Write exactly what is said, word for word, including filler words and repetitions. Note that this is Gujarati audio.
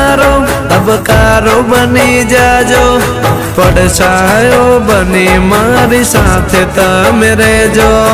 मारो तबकारो बनी जाजो, પડછાયો बनी मारी साथे तमे रहेजो।